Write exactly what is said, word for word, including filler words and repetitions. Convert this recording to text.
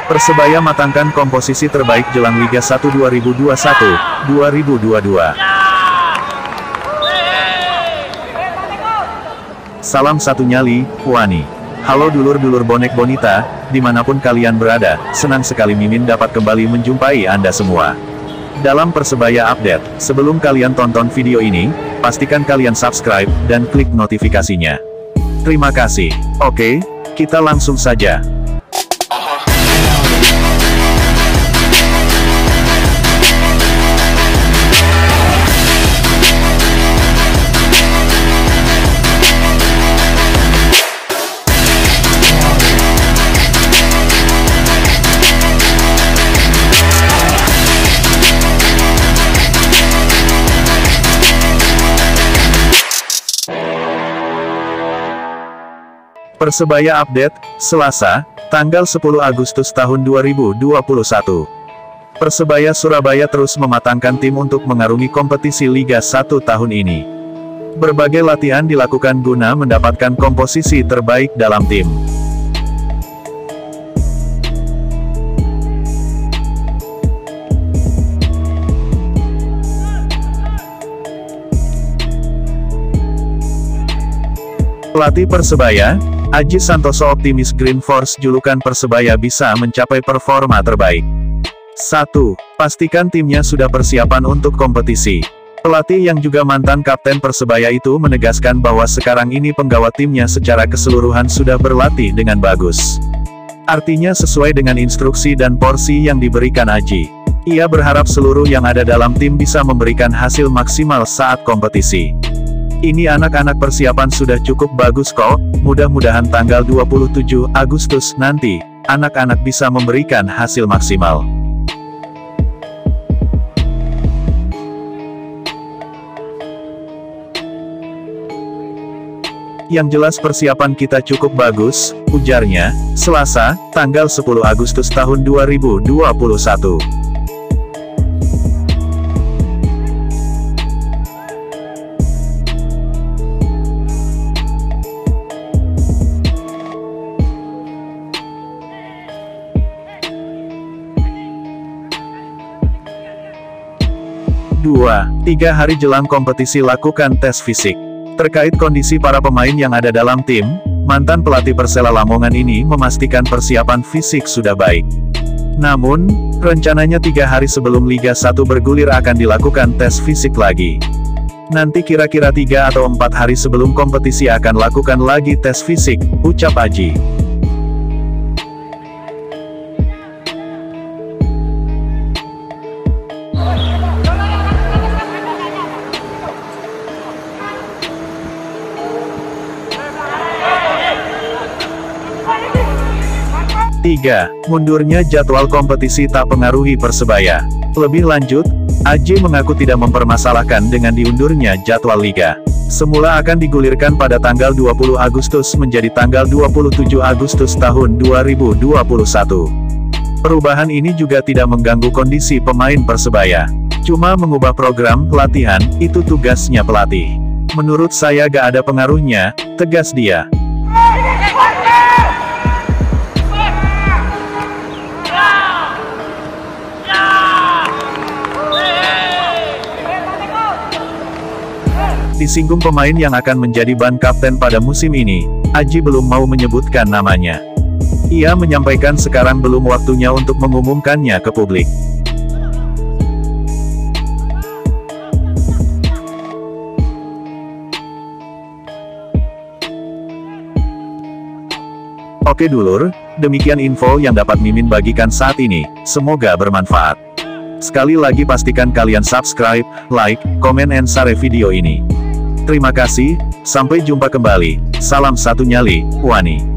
Persebaya matangkan komposisi terbaik jelang Liga satu dua ribu dua puluh satu dua ribu dua puluh dua. Salam satu nyali, Wani. Halo dulur-dulur bonek bonita, dimanapun kalian berada, senang sekali Mimin dapat kembali menjumpai Anda semua. Dalam Persebaya Update, sebelum kalian tonton video ini, pastikan kalian subscribe, dan klik notifikasinya. Terima kasih. Oke, kita langsung saja. Persebaya Update, Selasa, tanggal sepuluh Agustus tahun dua ribu dua puluh satu. Persebaya Surabaya terus mematangkan tim untuk mengarungi kompetisi Liga satu tahun ini. Berbagai latihan dilakukan guna mendapatkan komposisi terbaik dalam tim. Pelatih Persebaya, Aji Santoso optimis Green Force julukan Persebaya bisa mencapai performa terbaik. satu. Pastikan timnya sudah persiapan untuk kompetisi. Pelatih yang juga mantan kapten Persebaya itu menegaskan bahwa sekarang ini penggawa timnya secara keseluruhan sudah berlatih dengan bagus. Artinya sesuai dengan instruksi dan porsi yang diberikan Aji. Ia berharap seluruh yang ada dalam tim bisa memberikan hasil maksimal saat kompetisi. Ini anak-anak persiapan sudah cukup bagus kok, mudah-mudahan tanggal dua puluh tujuh Agustus nanti, anak-anak bisa memberikan hasil maksimal. Yang jelas persiapan kita cukup bagus, ujarnya, Selasa, tanggal sepuluh Agustus tahun dua ribu dua puluh satu. dua. Tiga hari jelang kompetisi lakukan tes fisik. Terkait kondisi para pemain yang ada dalam tim, mantan pelatih Persela Lamongan ini memastikan persiapan fisik sudah baik. Namun, rencananya tiga hari sebelum Liga satu bergulir akan dilakukan tes fisik lagi. Nanti kira-kira tiga atau empat hari sebelum kompetisi akan lakukan lagi tes fisik, ucap Aji. tiga. Mundurnya jadwal kompetisi tak pengaruhi Persebaya. Lebih lanjut, Aji mengaku tidak mempermasalahkan dengan diundurnya jadwal Liga. Semula akan digulirkan pada tanggal dua puluh Agustus menjadi tanggal dua puluh tujuh Agustus tahun dua ribu dua puluh satu. Perubahan ini juga tidak mengganggu kondisi pemain Persebaya. Cuma mengubah program latihan, itu tugasnya pelatih. Menurut saya gak ada pengaruhnya, tegas dia. Disinggung pemain yang akan menjadi ban kapten pada musim ini, Aji belum mau menyebutkan namanya. Ia menyampaikan sekarang belum waktunya untuk mengumumkannya ke publik. Oke dulur, demikian info yang dapat Mimin bagikan saat ini, semoga bermanfaat. Sekali lagi pastikan kalian subscribe, like, komen, and share video ini. Terima kasih, sampai jumpa kembali. Salam satu nyali, Wani.